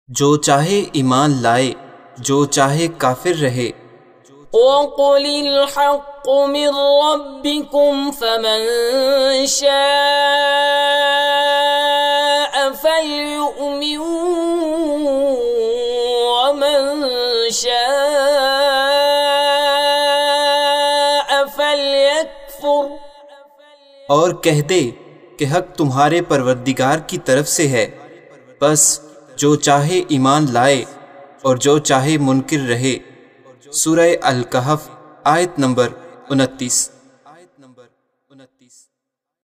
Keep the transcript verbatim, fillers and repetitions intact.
जो चाहे ईमान लाए, जो चाहे काफिर रहे। वक़ुलिल हक़्क़ु मिर रब्बिकुम फमन शाअ फल्युमिन वमन शाअ फल्यकफुर। और कह दे कि हक तुम्हारे परवरदिगार की तरफ से है, बस जो चाहे ईमान लाए और जो चाहे मुनकिर रहे। सूरह अल कहफ आयत नंबर उनतीस।